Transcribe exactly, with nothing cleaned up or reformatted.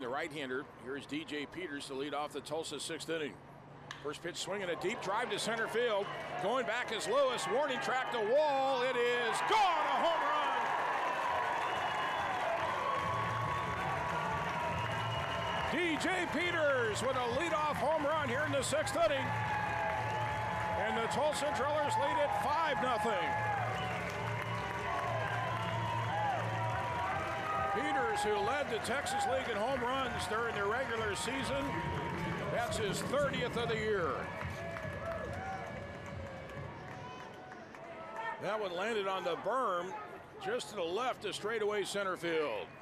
the right-hander. Here's D J Peters to lead off the Tulsa sixth inning. First pitch swinging a deep drive to center field. Going back is Lewis. Warning track to Wall. It is gone. A home run. D J Peters with a leadoff home run here in the sixth inning. And the Tulsa Drillers lead it five nothing. Peters, who led the Texas League in home runs during the regular season, that's his thirtieth of the year. That one landed on the berm just to the left of straightaway center field.